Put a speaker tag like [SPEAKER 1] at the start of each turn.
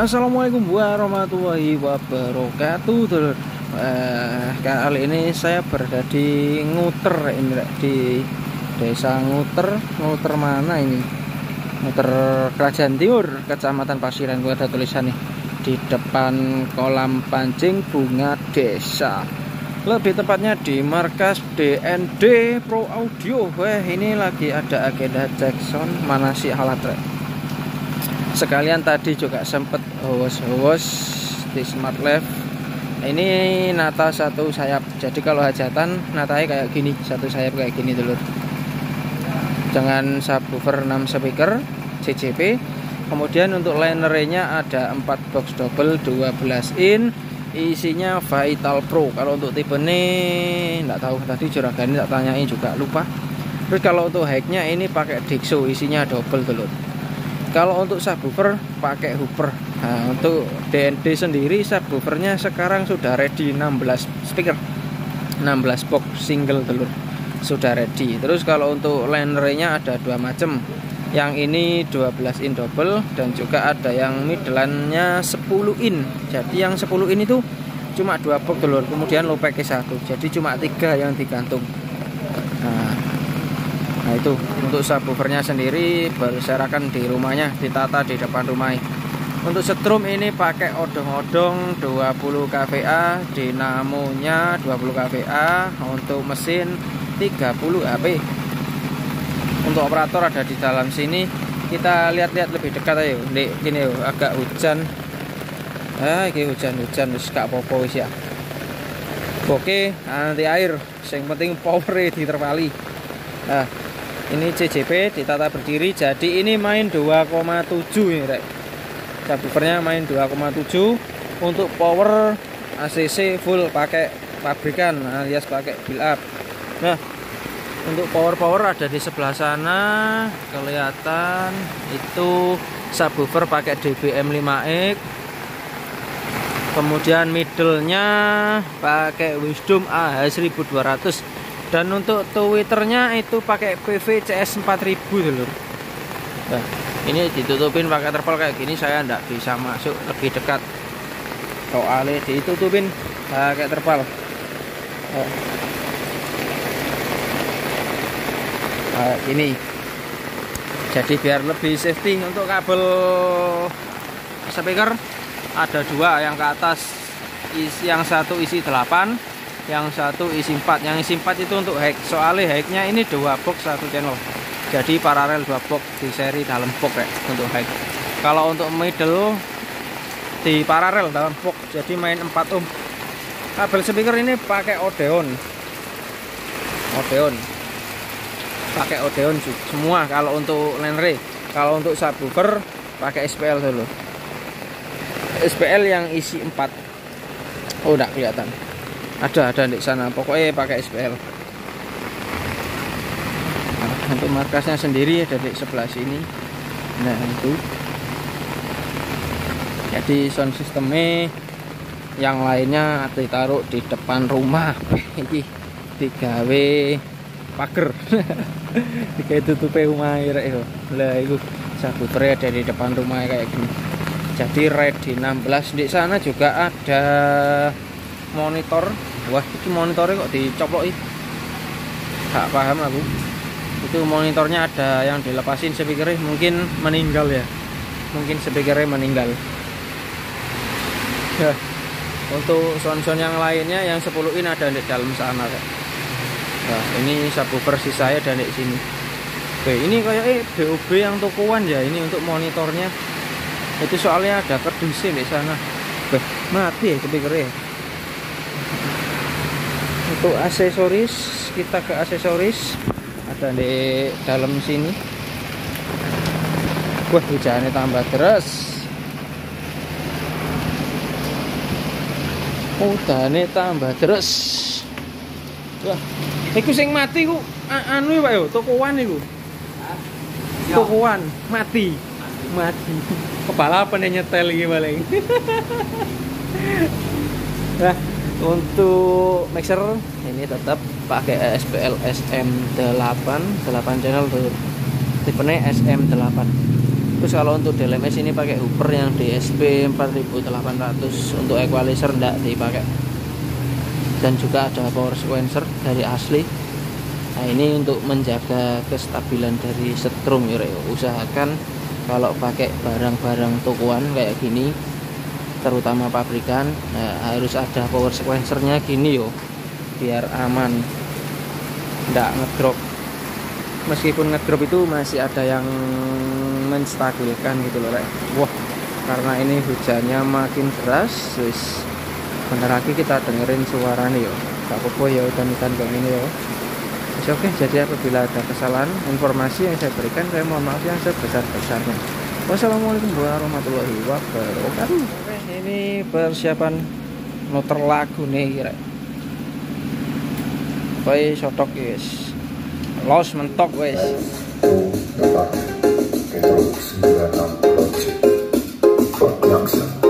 [SPEAKER 1] Assalamualaikum warahmatullahi wabarakatuh. Kali ini saya berada di Nguter, ini di desa Nguter. Nguter mana ini? Nguter Kerajaan Timur, Kecamatan Pasiran. Gue ada tulisan nih di depan kolam pancing bunga desa. Lebih tepatnya di markas DND Pro Audio. Ini lagi ada agenda Jackson mana sih alat trek. Sekalian tadi juga sempet hos di Smart Life. Ini nata satu sayap. Jadi kalau hajatan natanya kayak gini, satu sayap kayak gini dulu. Dengan subwoofer 6 speaker CCP. Kemudian untuk linernya ada 4 box double 12 in. Isinya Vital Pro. Kalau untuk tipe ini enggak tahu, tadi juragan tak tanyain juga lupa. Terus kalau untuk high-nya ini pakai Dixo, isinya double dulu. Kalau untuk subwoofer pakai hooper. Nah, untuk DND sendiri subwoofernya sekarang sudah ready 16 speaker, 16 box single telur sudah ready. Terus kalau untuk linernya ada dua macam. Yang ini 12 in double dan juga ada yang midlandnya 10 in. Jadi yang 10 in itu cuma 2 box telur, kemudian low pack 1. Jadi cuma 3 yang digantung. Nah itu untuk subwoofernya sendiri berserakan di rumahnya, ditata di depan rumah. Untuk setrum ini pakai odong-odong 20 kVA, dinamonya 20 kVA, untuk mesin 30 HP. Untuk operator ada di dalam sini. Kita lihat-lihat lebih dekat ayo. Gini yo, agak hujan. Ini hujan-hujan wis gak apa-apa wis ya. Oke, anti air, yang penting power diterpali. Nah, ini CCP ditata berdiri, jadi ini main 2,7 ini rek. Subwoofernya main 2,7. Untuk power ACC full pakai pabrikan alias pakai build up. Nah, untuk power ada di sebelah sana, kelihatan itu subwoofer pakai DBM 5X. Kemudian middle-nya pakai Wisdom AH1200. Dan untuk Twitternya itu pakai PVCS 4000 dulu. Nah, ini ditutupin pakai terpal kayak gini, saya ndak bisa masuk lebih dekat. Soalnya ditutupin pakai terpal. Ini. Jadi biar lebih safety. Untuk kabel speaker ada dua, yang ke atas yang satu isi 8. Yang satu isi 4. Yang isi 4 itu untuk high. Soalnya high-nya ini 2 box 1 channel. Jadi paralel 2 box di seri dalam box ya, untuk high. Kalau untuk middle di paralel dalam box, jadi main 4 ohm. Kabel speaker ini pakai Odeon. Pakai Odeon semua kalau untuk liner. Kalau untuk subwoofer pakai SPL dulu. SPL yang isi 4. Oh, enggak kelihatan. Ada di sana, pokoknya pakai SPL. Nah, untuk markasnya sendiri ada di sebelah sini. Nah itu. Jadi sound systemnya yang lainnya ditaruh di depan rumah. Ini digawe pager. Digawe tutupe rumah ya. Lah itu subwoofernya ada di depan rumah kayak gini. Jadi ready 16. Di sana juga ada monitor. Wah, itu monitornya kok dicoploki. Gak paham aku. Itu monitornya ada yang dilepasin speakernya, mungkin meninggal ya. Mungkin speakernya meninggal. Ya. Untuk sound-sound yang lainnya yang 10 in ada di dalam sana ya. Nah, ini subwoofer sisanya ada di sini. Oke, ini kayak BOB yang tokoan ya, ini untuk monitornya. Itu soalnya ada kardusnya di sana. Mati ya speakernya. Untuk aksesoris, kita ke aksesoris ada di dalam sini. Wah, hujannya tambah deras. Hujannya tambah deras. Wah, iku sing mati ku anu Pak yo, tokoan iku. Tokoan mati. Kepala apa nyetel iki paling. Nah, untuk mixer ini tetap pakai SPL SM8 channel tuh. Tipenya SM8. Terus kalau untuk DLMS ini pakai Hooper yang DSP 4800, untuk equalizer enggak dipakai. Dan juga ada power sequencer dari asli. Nah ini untuk menjaga kestabilan dari setrum ya, usahakan kalau pakai barang-barang tokoan kayak gini, terutama pabrikan, nah, harus ada power sequencernya gini yo, biar aman, nggak ngedrop. Meskipun ngedrop itu masih ada yang menstabilkan gitu loh, wah, karena ini hujannya makin deras, wis bentar lagi kita dengerin suaranya yo, gak apa-apa ya udan-udan kayak gini yo. Oke, jadi apabila ada kesalahan informasi yang saya berikan, saya mohon maaf yang sebesar-besarnya. Wassalamualaikum warahmatullahi wabarakatuh. Oke, ini persiapan muter lagu nih, rek. Wes sotok guys, los mentok wes.
[SPEAKER 2] Produksi 96 Project Production.